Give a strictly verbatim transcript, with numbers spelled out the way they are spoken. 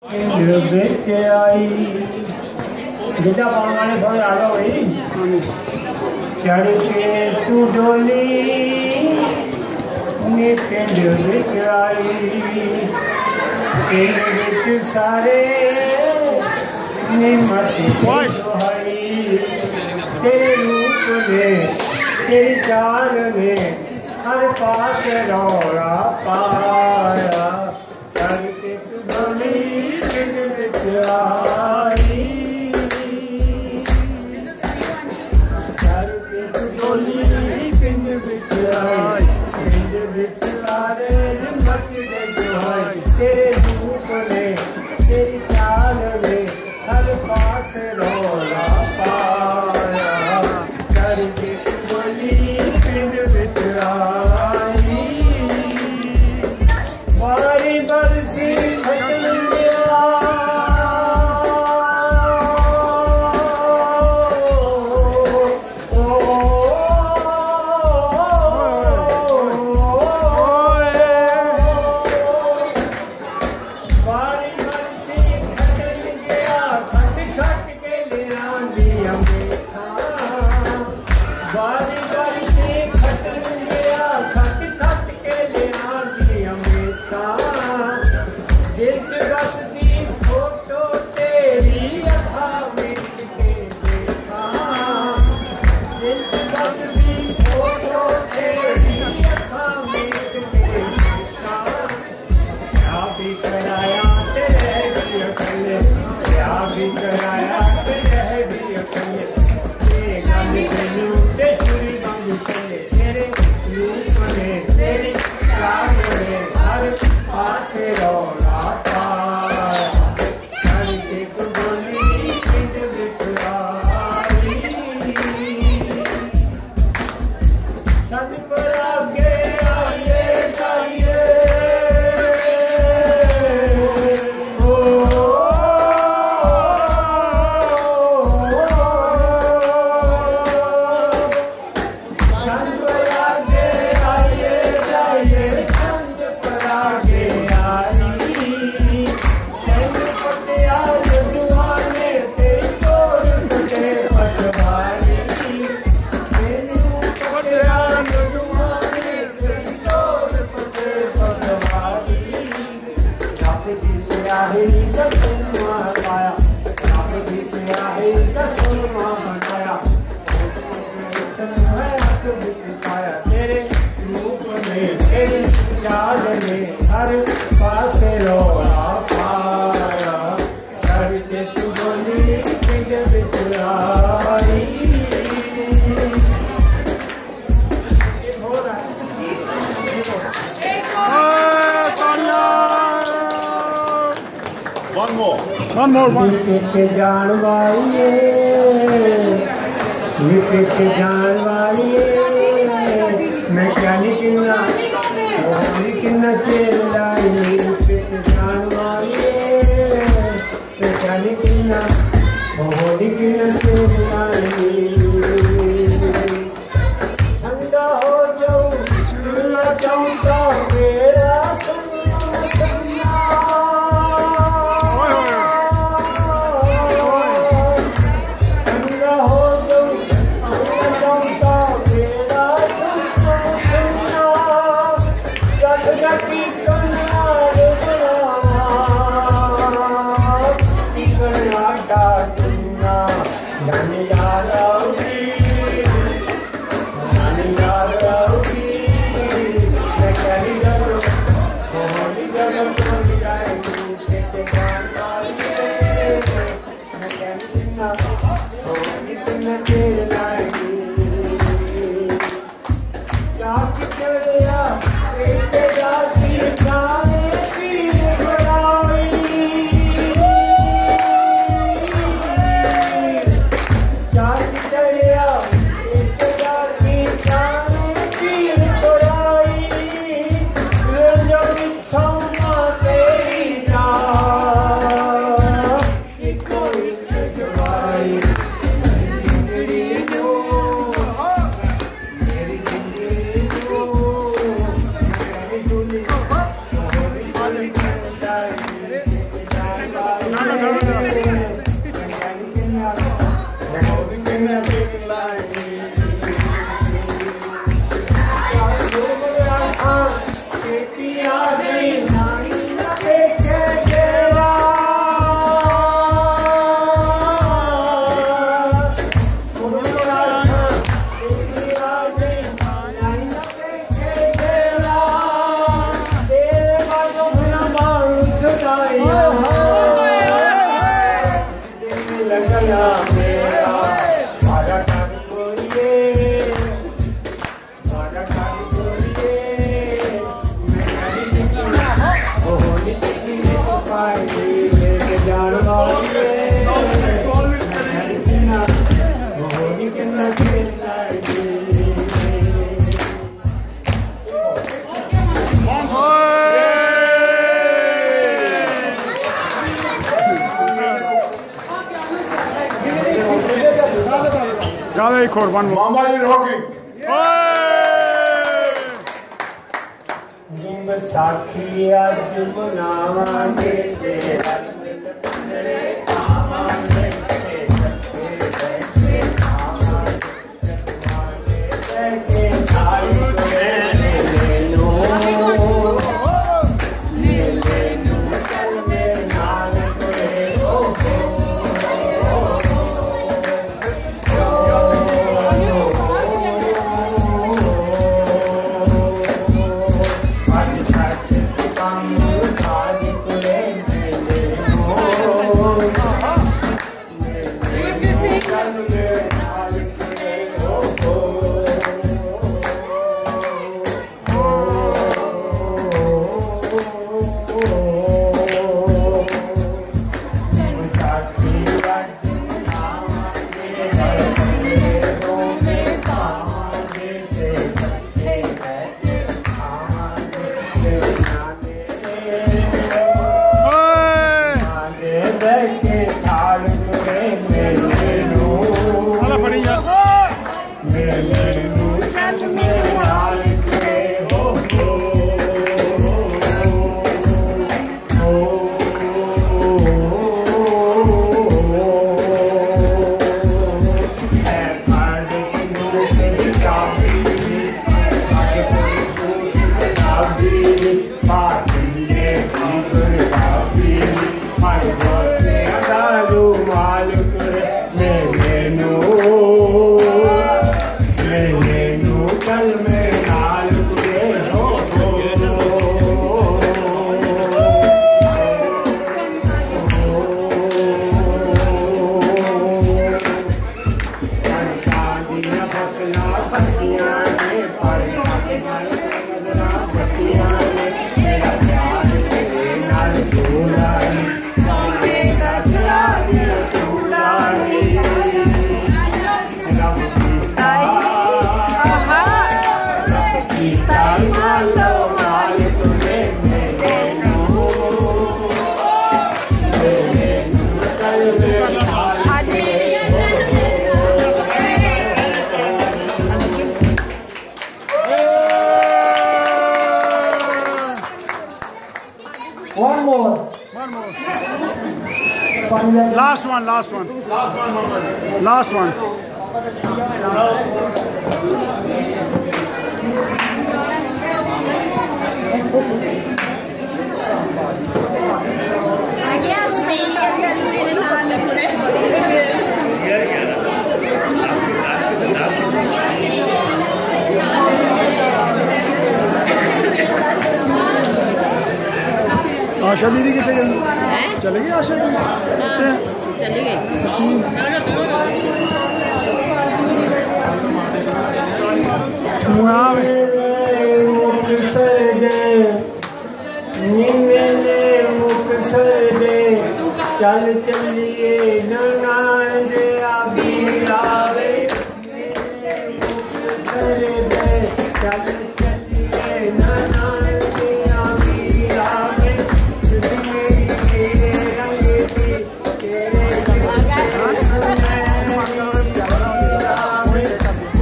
बिच आई गिद्धा पाने वाले थोड़े आ जाओ भाई। चढ़ के तू डोली नी पिंड बिच आई, पिंड बिच सारे नी मची दुहाई, तेरे रूप ने तेरी चाल ने हर पास रौला पाया। चढ़ के तू डोली पिंड बिच आई, चढ़ के तू डोली पिंड बिच आई, पिंड बिच सारे मच दे दुहाई, तेरे रूप ने तेरी चाल ने हर पास रौला पाया। चढ़ के तू डोली पिंड बिच आई, बारी बरसी खटल गया, बारी बरसी खटल गया, खट खट के ले आंदी अमेठा। बारी बरसी खटल गया, खट खट के ले आंदी अमेठा। जिस बस की फोटो तेरी अखा में के देखा, जिस बस की फोटो तेरी अखा में के देखा। क्या भी कराया तेरे भी अकेले, क्या भी कराया तेरे भी अकेले, ये गम तेनू ते छुरी गम तेरे, तेरे रूप ने तेरी चाल ने हर पासे रौला पाया। चढ़ के तू डोली पिंड बिच आई, छत पर आगे आइए जाइए, ओ छत पर आगे आइए जाइए, छत पर आगे आई, तेरे पटिया लड्डुआ ने तेरी तोड़ फटे पटवारी, तेरी पटिया लड्डुआ ने तेरी तोड़ फटे पटवारी। रब दी स्याही दा सुरमा पाया, रब दी स्याही दा सुरमा बनाया, हक बिच पाया, तेरे रूप ने तेरी चाल ने हर पासे रौला पाया। चढ़ के तू डोली पिंड बिच आई। ये हो रहा है, ये हो रहा है। One more. One more. One. विपित जान वालिए, विपित जान वालिए, मैं क्या निकलना वो निकलना चेल लाई। विपित जान वालिए, मैं क्या निकलना वो निकलना चेल लाई। ठंडा हो जाऊं झूला चौका मेरा सन्ना सन्ना, ठंडा हो जाऊं झूला चौका मेरा सन्ना सन्ना। दस गटी कन्या लगया मेरा सारा कर बोलिए सारा कर बोलिए ओ निची पाई ले जान वाले ओ निकलना खेलना Got a chord, one more. Mama is rocking. जिंग साखी आज मनावांगे तेरा मिल पंडरे आवांगे सच्चे बैठे आवांगे जतवांगे बैठे थाली ले लो ले लो चल मेरे नाल कोरे ओ One more. One more. Final. Last one, last one. Last one, Mama. Last one. आशा दीदी कितने गई? चले गई आशा दीदी? चली गई। मुक्तसर दे नीले मुक्तसर दे चल चलिए न